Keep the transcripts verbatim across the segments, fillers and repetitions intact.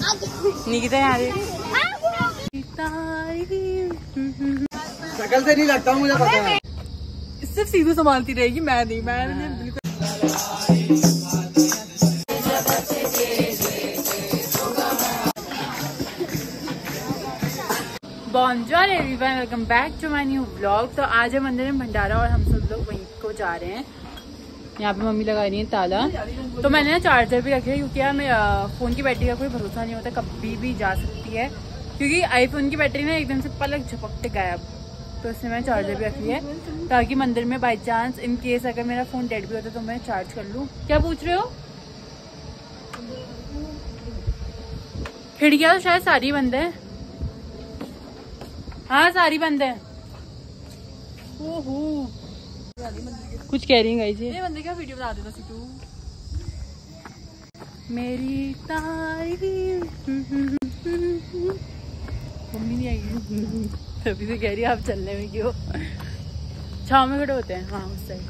निकिता यार शकल से नहीं लगता मुझे पता है। सिर्फ सीधू संभालती रहेगी, मैं नहीं, मैं बिल्कुल। बॉन्जोर everyone, welcome back to my new vlog. तो आज है मंदिर में भंडारा और हम सब लोग वहीं को जा रहे हैं। यहाँ पे मम्मी लगा रही है ताला। तो मैंने ना चार्जर भी रखे क्योंकि यार मेरा फोन की बैटरी का कोई भरोसा नहीं होता, कभी भी जा सकती है। क्योंकि आईफोन की बैटरी ना एकदम से पलक झपकते गायब, तो इसलिए मैंने चार्जर भी रखी है ताकि मंदिर में बाई चांस इन केस अगर मेरा फोन डेड भी होता तो मैं चार्ज कर लूँ। क्या पूछ रहे हो? खिड़कियाँ तो शायद सारी बंद है। हाँ सारी बंद है। ओहो कुछ कह रही है ये बंदे क्या वीडियो बना देता तू मेरी तारीफ। मम्मी नहीं आएगी तभी से कह रही है आप चलने में क्यों, छाव में खड़े होते हैं। हाँ उस साइड।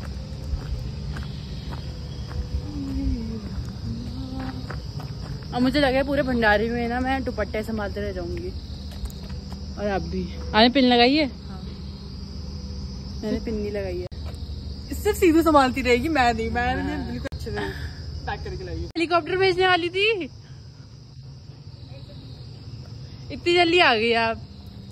अब मुझे लगा है पूरे भंडारे में ना मैं दुपट्टे संभालते रह जाऊंगी। और आप भी आपने पिन लगाई है? हाँ। मैंने पिन नहीं लगाई है। सिर्फ सीधू संभालती रहेगी, मैं नहीं, मैं बिल्कुल अच्छे से पैक करके लाई। हेलीकॉप्टर भेजने वाली थी, इतनी जल्दी आ गई आप।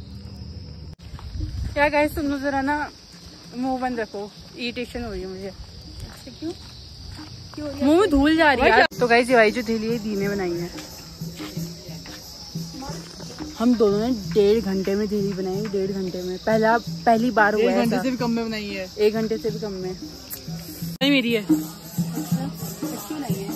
क्या गाइस तुम लोग जरा ना मुंह बंद रखो, इरिटेशन हो रही है मुझे। क्यों क्यों मुंह में धूल जा रही है। तो गाइस ये भाई जो थैली है दी ने बनाई है। हम दोनों ने डेढ़ घंटे में थैली बनाई, डेढ़ घंटे में। पहला पहली बार हुआ है। एक घंटे से भी कम में बनाई है। एक घंटे से भी कम में नहीं मेरी है। अच्छा अच्छी बनाई है।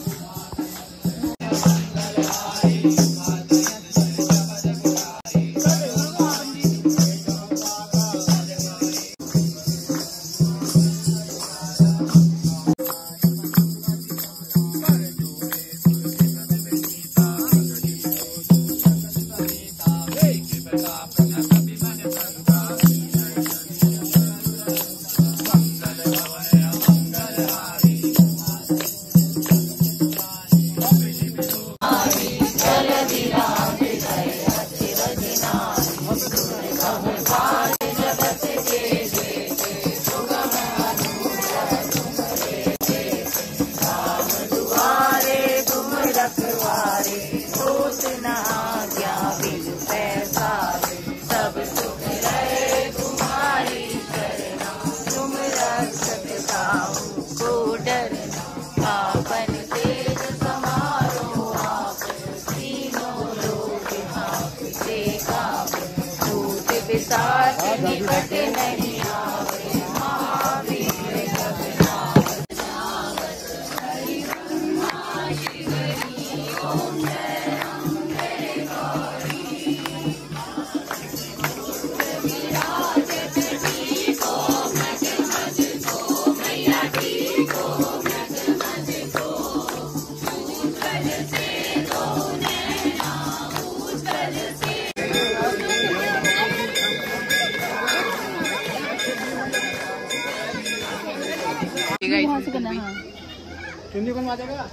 चुन्नी बनवा देगा।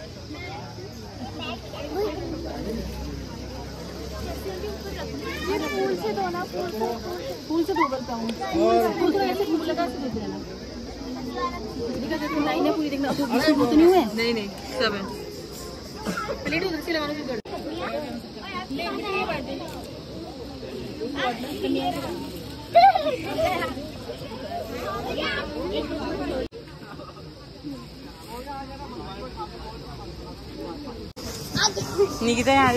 फूल से दो ना, फूल से फूल से दो करता हूँ। फूल से ऐसे फूल लगा के दे देना। देखो लाइन है पूरी, देखना वो तो नहीं हुए। नहीं नहीं सब है। प्लेट उधर से लगाना शुरू कर। निकिता यार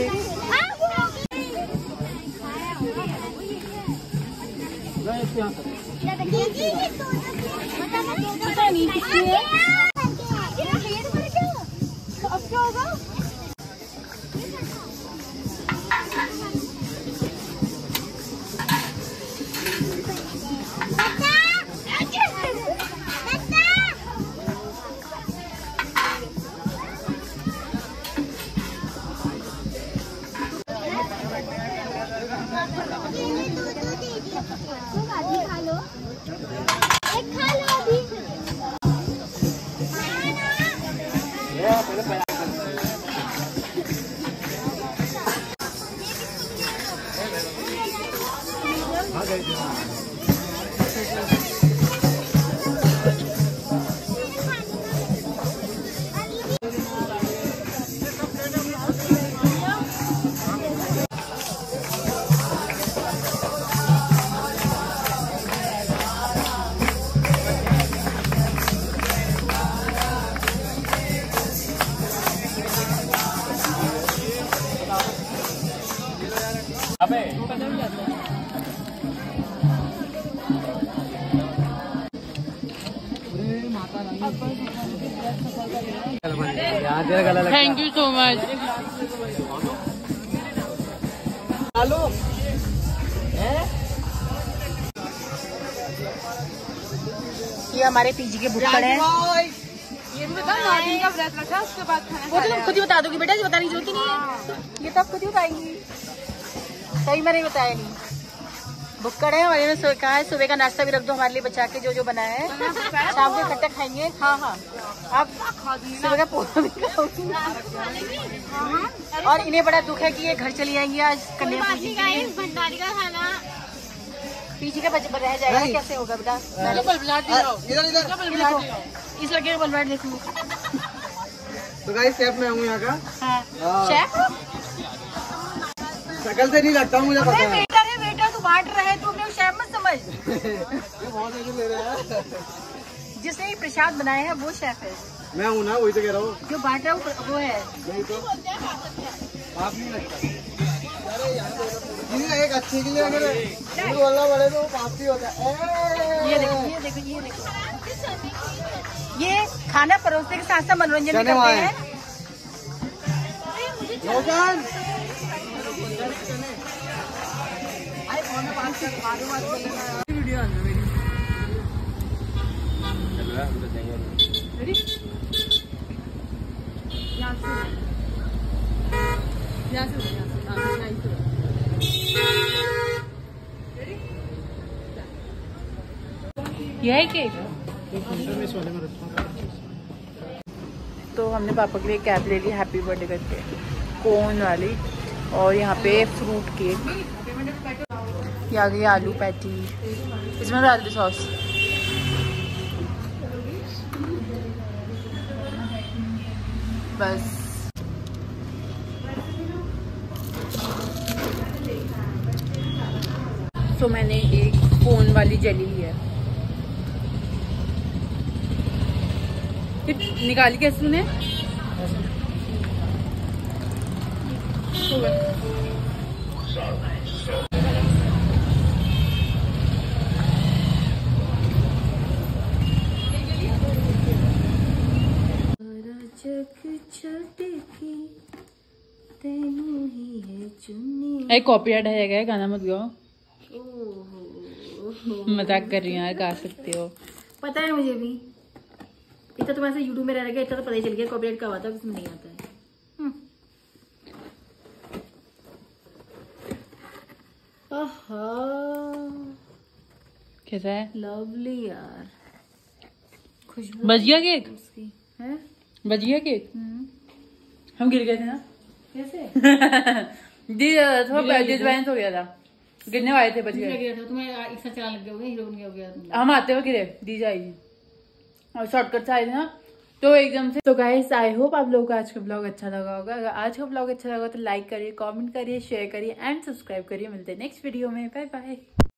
थैंक यू सो मच। ये हमारे पीजी के बुक्कड़ हैं। ये भी बता नौ दिन का व्रत रखा उसके बाद खाना वो तो तुम खुद ही बता दोगी बेटा, बताने की जरूरत ही नहीं है, ये तो आप खुद ही बताएंगी। सही मैंने बताया नहीं। बुक्कड़ है हमारे ने कहा है सुबह का नाश्ता भी रख दो हमारे लिए बचा के, जो जो बनाया है शाम को इकट्ठा खाएंगे। हाँ हाँ आप सुबह का पोहा भी खाओगी। और इन्हें बड़ा दुख है कि ये घर चली जाएंगी आज कन्या पूजन के लिए। भंडारी का खाना पीछे का बच रह जाएगा, कैसे होगा बेटा? इस लड़के का बलवाट देखो। तो गाइस शेफ मैं हूँ यहाँ का। हाँ। शेफ शक्ल से नहीं लगता हूँ, मुझे पता है। वेटर है, वेटर तू बांट रहा है, तू अपने शेफ मत समझ। बहुत मजे ले रहे हैं। जिसने ये प्रसाद बनाया है वो शेफ है। मैं हूँ ना, वही तो कह रहा हूँ। जो बांट रहा है वो है। नहीं तो आप नहीं लगता। एक अच्छे के लिए अगर बोलना पड़े तो काफी होता है। ये देखो ये देखो ये देखो, ये खाना परोसने के साथ साथ मनोरंजन भी करते हैं। यह है केक। तो हमने पापा के लिए कैप ले ली हैप्पी बर्थडे करके, कोन वाली, और यहाँ पे फ्रूट केक। ये आ गई आलू पैटी, इसमें डाल दी सॉस। बस तो मैंने एक कोन वाली जेली ली है। निकाली कैसे तूने? एक कॉपीराइट है जाएगा, गाना मत गाओ। मजाक कर रही हूँ यार, गा सकते हो। पता है मुझे भी, इतना तो वैसे यूट्यूब में रह गया, इतना तो पता ही चल गया कॉपीराइट कब आता है, किसमें नहीं आता है। कैसा है? लवली यार, खुशबू बच गया केक उसकी है। बच गया केक। हम गिर गए थे ना कैसे? जी थोड़ा डिस्बैलेंस हो गया था, गिरने वाले थे, बच मुझे लग गए। रहा था तुम्हें एक साथ चलाने लग गए, हीरो बन गया हो गया तुम। हम आते हुए गिरे, दी जाएगी और शॉर्टकट से आए थे ना तो एकदम से। तो गाइस आई होप आप लोगों को आज का ब्लॉग अच्छा लगा होगा। अगर आज का ब्लॉग अच्छा लगा तो लाइक करिए, कमेंट करिए, शेयर करिए एंड सब्सक्राइब करिए। मिलते हैं नेक्स्ट वीडियो में। Bye bye.